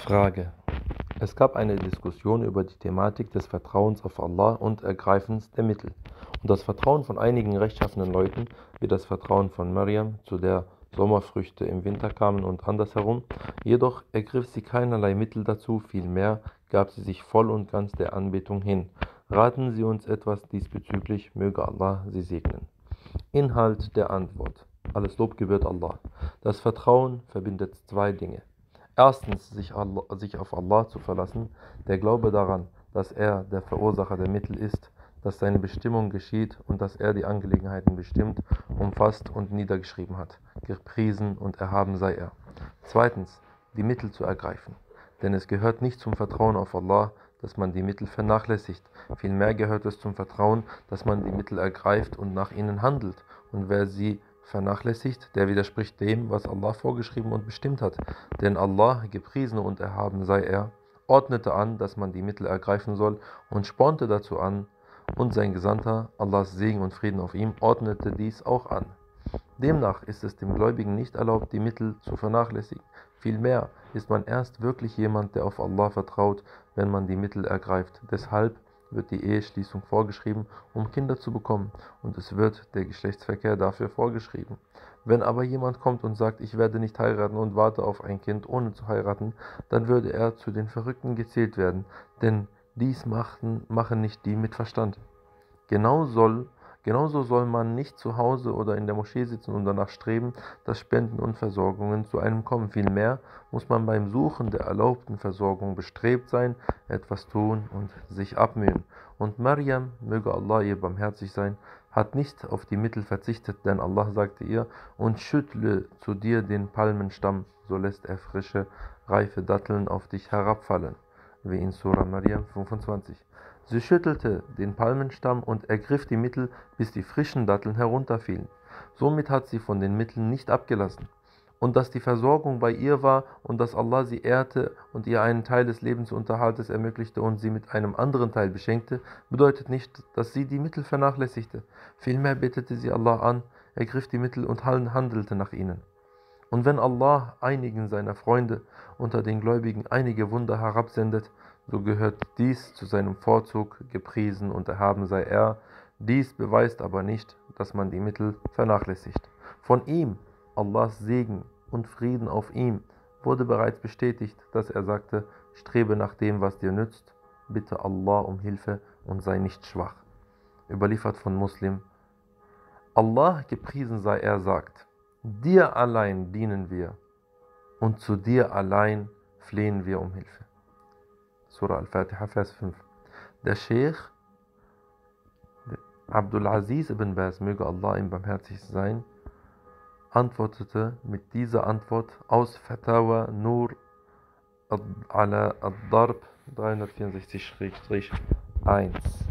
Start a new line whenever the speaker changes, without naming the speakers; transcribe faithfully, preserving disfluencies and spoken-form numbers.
Frage: Es gab eine Diskussion über die Thematik des Vertrauens auf Allah und Ergreifens der Mittel. Und das Vertrauen von einigen rechtschaffenen Leuten, wie das Vertrauen von Maryam, zu der Sommerfrüchte im Winter kamen und andersherum, jedoch ergriff sie keinerlei Mittel dazu, vielmehr gab sie sich voll und ganz der Anbetung hin. Raten Sie uns etwas diesbezüglich, möge Allah sie segnen. Inhalt der Antwort: Alles Lob gebührt Allah. Das Vertrauen verbindet zwei Dinge. Erstens, sich, Allah, sich auf Allah zu verlassen, der Glaube daran, dass er der Verursacher der Mittel ist, dass seine Bestimmung geschieht und dass er die Angelegenheiten bestimmt, umfasst und niedergeschrieben hat. Gepriesen und erhaben sei er. Zweitens, die Mittel zu ergreifen. Denn es gehört nicht zum Vertrauen auf Allah, dass man die Mittel vernachlässigt. Vielmehr gehört es zum Vertrauen, dass man die Mittel ergreift und nach ihnen handelt. Und wer sie vernachlässigt, der widerspricht dem, was Allah vorgeschrieben und bestimmt hat. Denn Allah, gepriesen und erhaben sei er, ordnete an, dass man die Mittel ergreifen soll und spornte dazu an, und sein Gesandter, Allahs Segen und Frieden auf ihm, ordnete dies auch an. Demnach ist es dem Gläubigen nicht erlaubt, die Mittel zu vernachlässigen. Vielmehr ist man erst wirklich jemand, der auf Allah vertraut, wenn man die Mittel ergreift. Deshalb wird die Eheschließung vorgeschrieben, um Kinder zu bekommen, und es wird der Geschlechtsverkehr dafür vorgeschrieben. Wenn aber jemand kommt und sagt, ich werde nicht heiraten und warte auf ein Kind, ohne zu heiraten, dann würde er zu den Verrückten gezählt werden, denn dies machen, machen nicht die mit Verstand. Genau soll, genauso soll man nicht zu Hause oder in der Moschee sitzen und danach streben, dass Spenden und Versorgungen zu einem kommen. Vielmehr muss man beim Suchen der erlaubten Versorgung bestrebt sein, etwas tun und sich abmühen. Und Maryam, möge Allah ihr barmherzig sein, hat nicht auf die Mittel verzichtet, denn Allah sagte ihr, und schüttle zu dir den Palmenstamm, so lässt er frische, reife Datteln auf dich herabfallen, wie in Surah Maryam fünfundzwanzig. Sie schüttelte den Palmenstamm und ergriff die Mittel, bis die frischen Datteln herunterfielen. Somit hat sie von den Mitteln nicht abgelassen. Und dass die Versorgung bei ihr war und dass Allah sie ehrte und ihr einen Teil des Lebensunterhaltes ermöglichte und sie mit einem anderen Teil beschenkte, bedeutet nicht, dass sie die Mittel vernachlässigte. Vielmehr betete sie Allah an, ergriff die Mittel und handelte nach ihnen. Und wenn Allah einigen seiner Freunde unter den Gläubigen einige Wunder herabsendet, so gehört dies zu seinem Vorzug, gepriesen und erhaben sei er. Dies beweist aber nicht, dass man die Mittel vernachlässigt. Von ihm, Allahs Segen und Frieden auf ihm, wurde bereits bestätigt, dass er sagte, strebe nach dem, was dir nützt, bitte Allah um Hilfe und sei nicht schwach. Überliefert von Muslim. Allah, gepriesen sei er, sagt, dir allein dienen wir und zu dir allein flehen wir um Hilfe. Surah Al-Fatiha, Vers fünf. Der Sheikh Abdul Aziz ibn Baz, möge Allah ihm barmherzig sein, antwortete mit dieser Antwort aus Fatawa Nur ala ad-Darb dreihundertvierundsechzig eins.